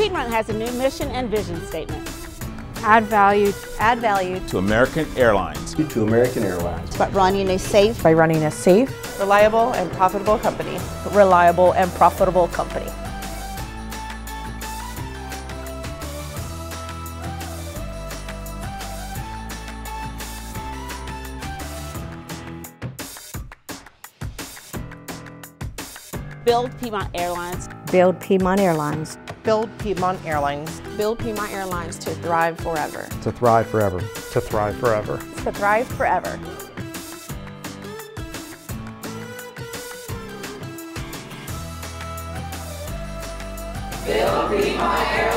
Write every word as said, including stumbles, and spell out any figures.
Piedmont has a new mission and vision statement. Add value. Add value to American Airlines. To American Airlines. by running a safe, By running a safe, reliable and profitable company. Reliable and profitable company. Build Piedmont Airlines. build Piedmont Airlines. Build Piedmont Airlines. Build Piedmont Airlines to thrive forever. To thrive forever. To thrive forever. To thrive forever. Build Piedmont Airlines.